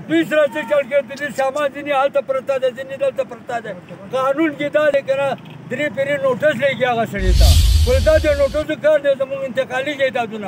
دوی سره څه چل کې دي سامان ځینې هلته پرته ده ځینې دلته پرته ده قانون کې دا دی که نه درې پیرې نوټس لګي هغه سړي ته ولې دا د نوټسو کار دی زموږ انتقالي جایدادونه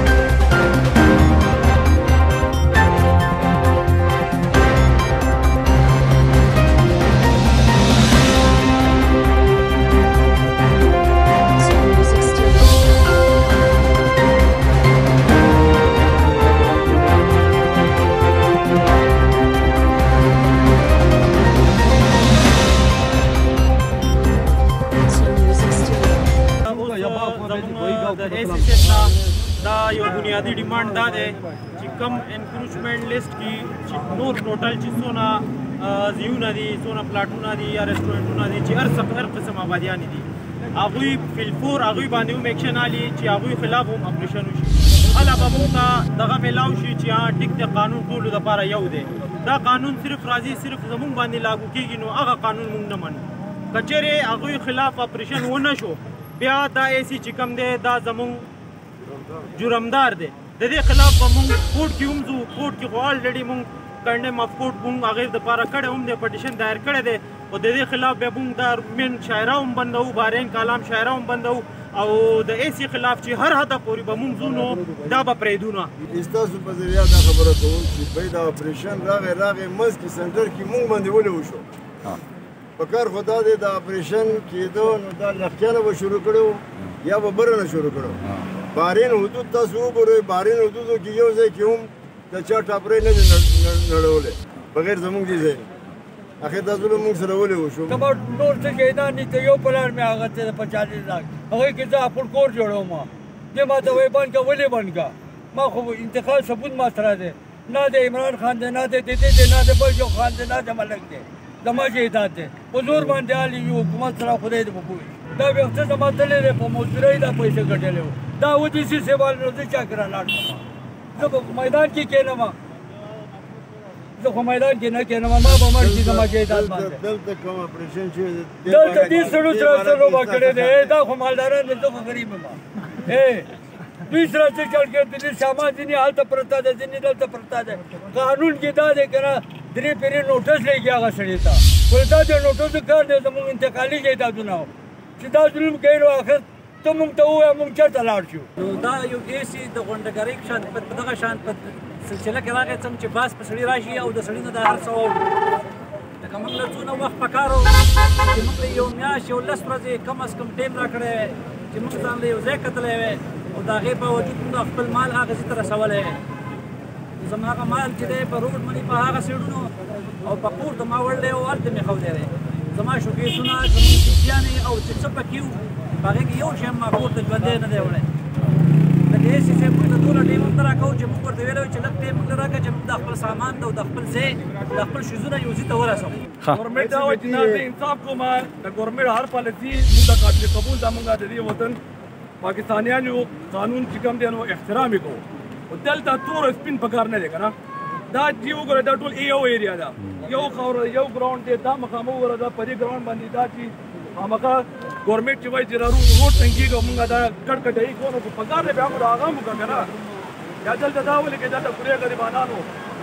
دا یو بنیادی ډیمانډ دا دی چې کم انکروچمنټ لیست کې چې نور ټوټل چې څونه ځایونه دي څونه پلاټونه دي یا رسټورنټونه دي چې هر قسم آبادیان دي هغوی فلفور هغوی باندې هم ایکشن الي چې هغوی خلاف هم اپریشن وشي هله به موږ ته دغه میلاو شي چې ټیک د قانون ټولو دپاره یو دی دا قانون صرف راځي صرف زموږ باندې لاګو کېږي نو هغه قانون موږ نه منو که چیرې هغوی خلاف اپریشن ونه شو بیا دا ایسي چې کوم دی دا زموږ جرمدار دی د دې خلاف به مونږ کوټ کې هم ځو کوټ کې خو الریډي مونږ کنډم اف کوټ مونږ هغې دپاره کړی هم دی پټیشن دایر کړی دی او د دې خلاف بیا مونږ دا مین شاعره هم بندوو بحرین کالام شاعره هم بندوو او د ایسي خلاف چې هر حده پورې به مونږ ځو نو دا به پرېږدو نه ستاسو په ذریعه دا خبره کوم چې بی دا اپریشن راغی منځ کې سنټر کې مونږ باندې ولې وشو په کار خو دا دی دا اپریشن کېدو نو دا لښکیانه به شروع کړی یا به بره نه شروع کړی بحرین حدود تاسو وګورئ بحرین حدودو کې یو ځای کې هم د چا ټاپرۍ نه دي نړولی بغیر زموږ دې ځای اخر دا ظلم موږ سره ولې وشو زما نور څه شهیدان دي ته یو پلان مې هغه ته په 40 لاک هغوی کې زه خپل کور جوړوم دې ما ته وایي بند کړه ولې بند کړه ما خو انتقال ثبوت ما سره دی نه د عمران خان دی نه د دې دی نه د بل یو خان دی نه د ملک دی زما شهیدان دی په زور باندې حالي یو حکومت سره خدای دې په پوهېږي دا وخت زما تللی دی په مزدورۍ دا پیسې ګټلی وو دا ودیسي سیوال نو زه چا کرا لاړ شم زه په میدان کې کېنم زه خو میدان کې نه کېنم ما به مړ شي زما جایداد باندې دلته کوم اپریشن شوی دی دلته دې سړو سره څه لوبه کړې دی دا خو مالداران دي زه خو غریب یم دوی سره څه چل کې دي سامان ځینې هلته پرته ده ځینې دلته پرته ده قانون کې دا دی که نه درې پیرې نوټس لګي هغه سړي ته ولې دا د نوټسو کار دی زموږ انتقالي جایدادونه چې دا ظلم کوي نو آخر ته موږ ته ووایه موږ چېرته لاړ شو نو دا یو ایسي د غونډګرۍ شان په دغه شان په سلسله کې راغی څنګه چې باس په سړي راشي او د سړي نه د هر څه واورو لکه موږ له څونه وخت په کار وو چې موږ له یو میاشت یو 10 ورځې کم از کم ټایم راکړی وی چې موږ ځان له یو ځای کتلی وی او د هغې باوجود موږ خپل مال هغه ځای ته رسولی وی زما هغه مال چې دی په روډ منې په هغه سیډونو او په کور ته ما وړلی و هلته مې ښودی دی زما شوکیسونه زموږ پیسیانې او چې څه پکې وو په هغې کې یو شی هم ما کور ته ژوندی نه دی وړی لکه ایسي صاحب موږ ته ټوله ټایم هم نه راکوو چې موږ ورته ویلی وو چې لږ ټایم موږ له راکړه چې موږ د خپل سامان او د خپل ځای د خپل شیزونه یو ځای ته ورسوو ګورنمنټ دا وایي چې نه زه انصاف کوم د ګورنمنټ هر پالیسي موږ د قابل قبول دا موږ د دې وطن پاکستانیان یو قانون چې کوم دی نو احترام یې کوو خو دلته تور سپین په کار نه دی که نه دا چې وګوره دا ټول یو ایریا ده یو خاوره یو ګراونډ دی دا مخامه وګوره دا په دې ګراونډ باندې دا چې خامخا ګورنمنټ چې وایي چې روډ تنګېږي موږ دا کټ کټایي کوو نو په کار دی بیا خو د هغه هم وکړه که نه یا دلته دا ولې کې دلته پورې غریبانانو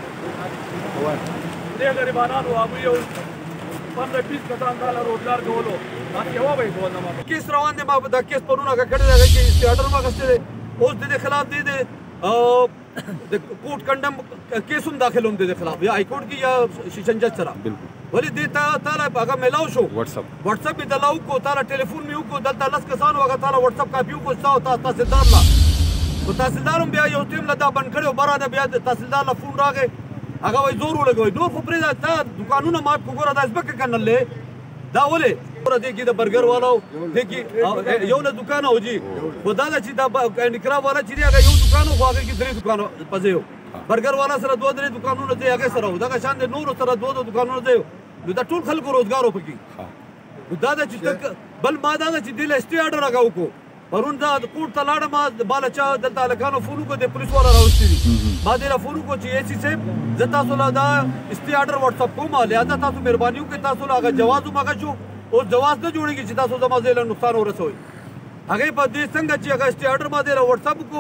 هغوی یو 15-20 کسان دا له روزګار کولو باقي یوه به یې کول نه ما کیس روان دی ما دا کیس پرونه هغه کړی دی هغې کې اسټیاډر م اخیستی دی اوس د دې خلاف دی د کوټ کنډم کیس هم داخل هم د دې خلاف یا هایکورټ کې یا سیشن جج سره ولې دې تاله هغه میلاو شو وټساپ مې دله وکړو تاله ټلیفون مې وکړو دلته 10 کسانو هغه تاله وټساپ کاپي وکړو ستا او تحصیلدار له خو تحصیلدار هم بیا یو ټیم له دا بند کړی و بره ده بیا د تحصیلدار له فون راغی هغه وایي زور ولګوئ نور خو پرېږده تا دوکانونه مات کړو ګوره دا ځمکه کنل دی دا ولې ګوره دې کې د برګر والا دې کې یو نه دوکان او جي خو دا ده چې دا هینډیکرافټ والا چې دی هغه یو دوکان و خو هغې کې 3 دوکانه په ځای و برګر والا سره 2-3 دوکانونه دی هغې سره و دغه شان د نورو سره 2 دوکانونه دی نو دا ټول خلکو روزګار و پکې نو دا ده چې بل ما دا ده چې دې له اسټي آرډر هغه وکړو پرون دا کوټ ته لاړم بالا چا دلته هلکانو فون وکړو د پولیس والا راوستي دي ما دې له فون وکړو چې ایسي صاحب زه تاسو له دا اسټي آرډر وټساپ کوم لهذا تاسو مهرباني وکړئ تاسو له هغه جواز هم هغه شو اوس جواز نه جوړېږي چې تاسو زما ځای له نقصان ورسوئ هغې په دې څنګه چې هغه اسټي آرډر ما دې له وټساپ وکړو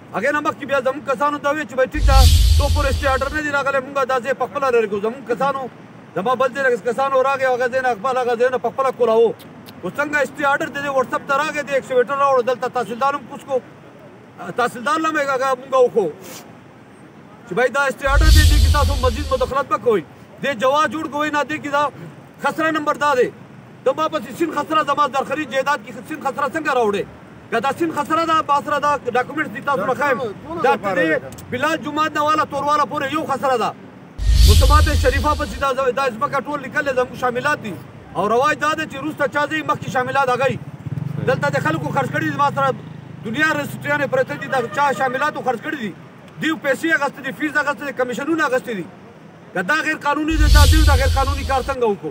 هغه نه مخکې بیا زموږ کسانو ته وویل چې بھائی ټیک ده تو پورې اسټې آرډر نه دی راغلی مونږ دا ځای په خپله لرې کړو زموږ کسانو زما بل ځای نه کسانو راغی هغه ځای نه اقبال هغه ځایونه په خپله کولاوه خو څنګه اسټې آرډر د دې وټسپ ته راغی د ایکسکیویټر راوړو دلته تحصیلدار هم پوښ کړو تحصیلدار له هم هغه مونږ وښو چې بھائی دا اسټې آرډر دی دې کې تاسو مزید مداخلت مه کوئ دې جواز جوړ کوئ نه دې کې دا خسره نمبر دا دی د ما پسې سین خسره زما درخري جایداد کې سین خسره څنګه راوړې که دا سین خسره دا باسره دا ډاکومنټس دي تاسو نه ښایم دا دې بلال جمعات نه والا تورواله پورې یو خسره ده مصطفات شریفه پسې دا ځمکه ټول لیکل زموږ شاملات دي او رواج دا ده چې وروسته چا ځای مخکې شاملات هغه دلته د خلکو خرڅ کړي دي ما سره دنیا رجسټریانې پرته دي دا چا شاملاتو خرڅ کړي دي دیو پیسې اخیستې دي فیس اخیستې دي کمیشنونه اخیستې دي که دا غیر قانوني دی دا دیو دا غیر قانوني کار څنګه وکړو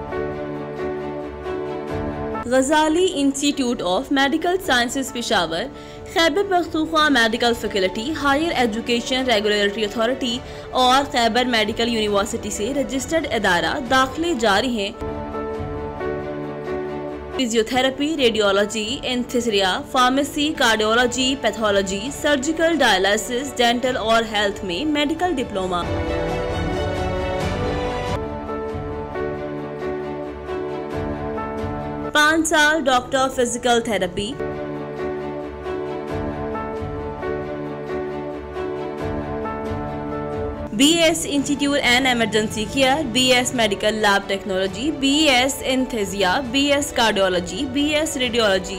Ghazali Institute of Medical Sciences Peshawar, Khyber Pakhtunkhwa medical faculty, higher education regulatory authority और Khyber medical university से registered इदारा दाखिले जारी हैं। Physiotherapy, radiology, anaesthesia, pharmacy, cardiology, pathology, surgical, dialysis, dental और health में medical diploma. 5 साल doctor physical therapy, BS institute and emergency care, BS medical lab technology, BS anaesthesia, BS cardiology, BS radiology,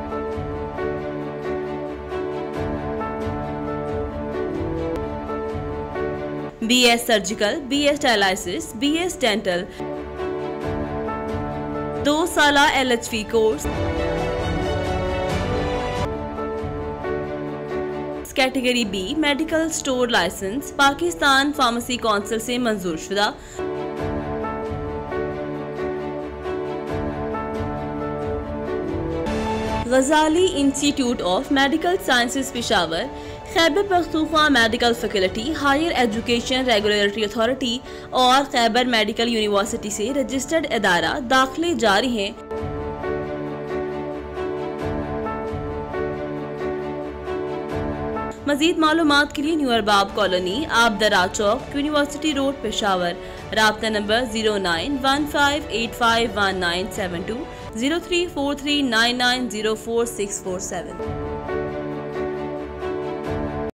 BS surgical, BS dialysis, BS dental, 2 साला LHV course, category B medical store licence, Pakistan pharmacy council से मंजूर शुदा। Ghazali institute of medical sciences Peshawar, Khyber Pakhtunkhwa medical faculty, higher education regulatory authority और Khyber medical university से registered इदारा दाखिले जारी हैं। मज़ीद मालूमात के लिए new Arbab colony, Abdara Chowk, university road, Peshawar. राब्ता नंबर 0915851972, 034399044647।